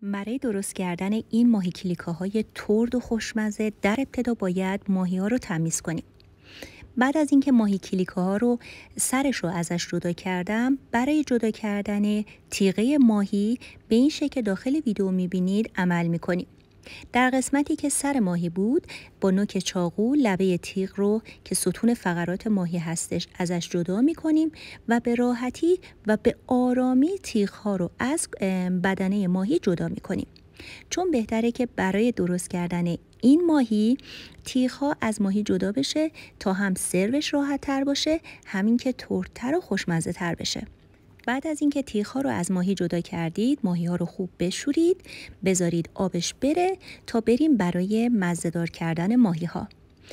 برای درست کردن این ماهی کلیکاهای ترد و خوشمزه در ابتدا باید ماهی ها رو تمیز کنیم. بعد از اینکه ماهی کلیکاها رو سرش رو ازش جدا کردم، برای جدا کردن تیغه ماهی به این شکل داخل ویدیو میبینید عمل میکنیم. در قسمتی که سر ماهی بود با نوک چاقو لبه تیغ رو که ستون فقرات ماهی هستش ازش جدا میکنیم و به راحتی و به آرامی تیغ ها رو از بدنه ماهی جدا میکنیم. چون بهتره که برای درست کردن این ماهی تیغ ها از ماهی جدا بشه تا هم سروش راحت تر باشه، همین که تردتر و خوشمزه تر بشه. بعد از اینکه تیغ ها رو از ماهی جدا کردید، ماهی ها رو خوب بشورید، بذارید آبش بره تا بریم برای مزه‌دار کردن ماهی ها.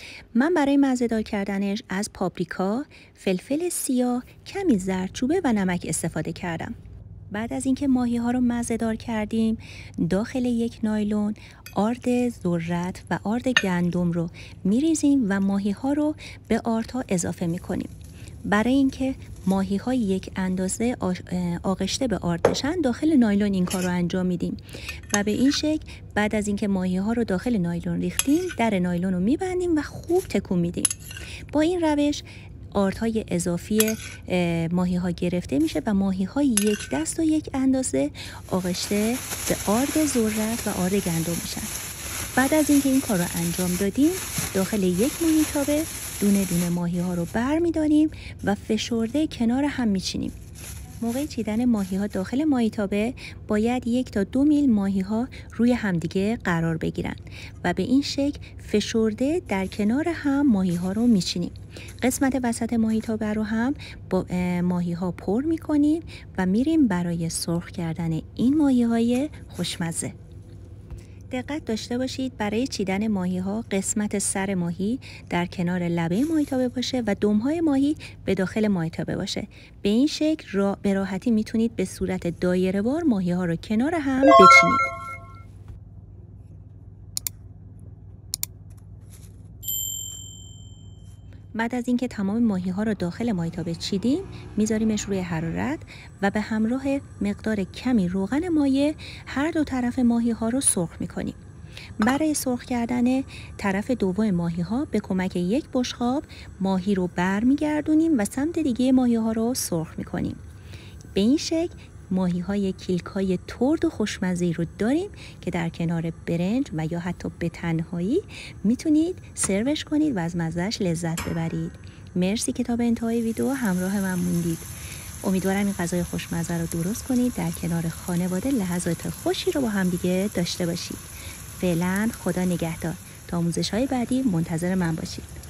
من برای مزه‌دار کردنش از پاپریکا، فلفل سیاه، کمی زردچوبه و نمک استفاده کردم. بعد از اینکه ماهی ها رو مزه‌دار کردیم، داخل یک نایلون آرد ذرت و آرد گندم رو میریزیم و ماهی ها رو به آردها اضافه میکنیم. برای اینکه ماهی ها یک اندازه آغشته به آرد بشن، داخل نایلون این کار رو انجام میدیم و به این شکل بعد از اینکه ماهی ها رو داخل نایلون ریختیم، در نایلون رو میبندیم و خوب تکون میدیم. با این روش آردهای اضافی ماهی ها گرفته میشه و ماهی ها یک دست و یک اندازه آغشته به آرد ذرت و آرد گندم میشن. بعد از اینکه این کار رو انجام دادیم، داخل یک ماهی تابه دونه دونه ماهی ها رو بر می داریم و فشرده کنار هم می چینیم. موقع چیدن ماهی ها داخل ماهی تابه باید 1 تا 2 میل ماهی ها روی همدیگه قرار بگیرن و به این شکل فشرده در کنار هم ماهی ها رو می چینیم. قسمت وسط ماهی تابه رو هم با ماهی ها پر می کنیم و میریم برای سرخ کردن این ماهی های خوشمزه. دقت داشته باشید برای چیدن ماهی ها قسمت سر ماهی در کنار لبه ماهی تابه باشه و دمهای ماهی به داخل ماهی تابه باشه. به این شکل به راحتی میتونید به صورت دایره وار ماهی ها رو کنار هم بچینید. بعد از اینکه تمام ماهی ها رو داخل ماهی تابه چیدیم، میذاریمش روی حرارت و به همراه مقدار کمی روغن مایع هر دو طرف ماهی ها رو سرخ میکنیم. برای سرخ کردن طرف دوم ماهی ها به کمک یک بشقاب ماهی رو برمیگردونیم و سمت دیگه ماهی ها رو سرخ میکنیم. به این شکل ماهی های کلیکای ترد و خوشمزه رو داریم که در کنار برنج و یا حتی به تنهایی میتونید سروش کنید و از مزهش لذت ببرید. مرسی که تا به انتهای ویدیو همراه من موندید. امیدوارم این غذای خوشمزه رو درست کنید، در کنار خانواده لحظات خوشی رو با هم دیگه داشته باشید. فعلا خدا نگهدار. تا آموزش‌های بعدی منتظر من باشید.